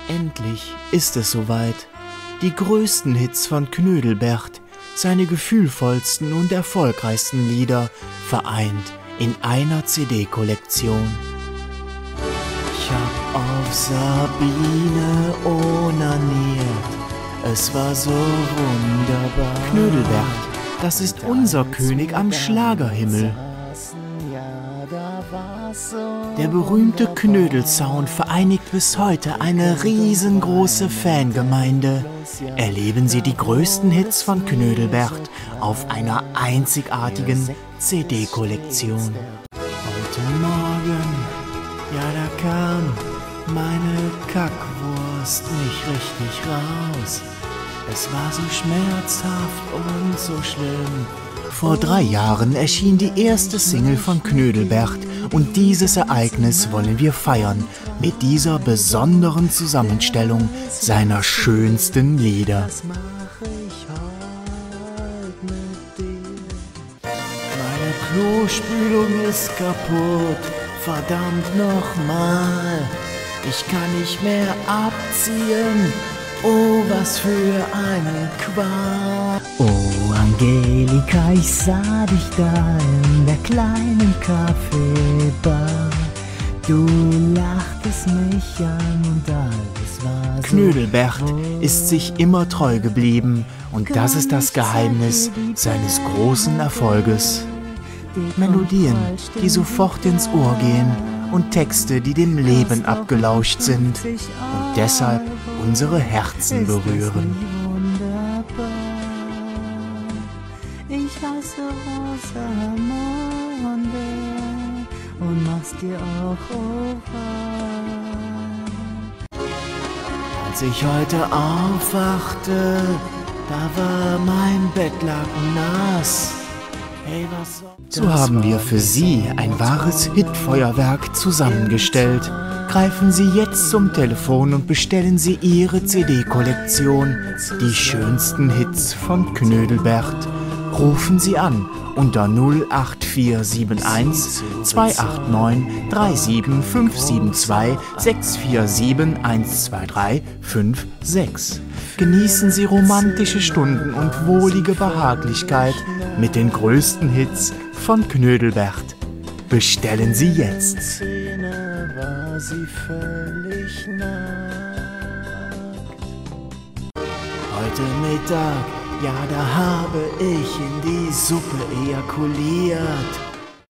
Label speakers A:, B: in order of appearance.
A: Endlich ist es soweit. Die größten Hits von Knödelbert, seine gefühlvollsten und erfolgreichsten Lieder, vereint in einer CD-Kollektion. Ich hab auf Sabine onaniert, es war so wunderbar. Knödelbert, das ist unser König am Schlagerhimmel. Der berühmte Knödelsound vereinigt bis heute eine riesengroße Fangemeinde. Erleben Sie die größten Hits von Knödelbert auf einer einzigartigen CD-Kollektion. Heute Morgen, ja, da kam meine Kackwurst nicht richtig raus. Es war so schmerzhaft und so schlimm. Vor 3 Jahren erschien die erste Single von Knödelbert und dieses Ereignis wollen wir feiern mit dieser besonderen Zusammenstellung seiner schönsten Lieder. Meine Klospülung ist kaputt, verdammt nochmal, ich kann nicht mehr abziehen. Oh, was für eine Qual.
B: Oh, Angelika, ich sah dich da in der kleinen Kaffeebar. Du lachtest mich an und alles war so.
A: Knödelbert ist sich immer treu geblieben und das ist das Geheimnis seines großen Erfolges. Melodien, die sofort ins Ohr gehen und Texte, die dem Leben abgelauscht sind und deshalb unsere Herzen berühren.
B: Ich hasse Rosamunde und mach's dir auch oral.
A: Als ich heute aufwachte, da war mein Bettlaken nass. Hey, was soll das? So haben wir für Sie ein wahres Hitfeuerwerk zusammengestellt. Greifen Sie jetzt zum Telefon und bestellen Sie Ihre CD-Kollektion. Die schönsten Hits von Knödelbert. Rufen Sie an unter 08471 289 37572 647 123 56. Genießen Sie romantische Stunden und wohlige Behaglichkeit mit den größten Hits von Knödelbert. Bestellen Sie jetzt. War sie völlig nackt. Heute Mittag, ja, da habe ich in die Suppe ejakuliert.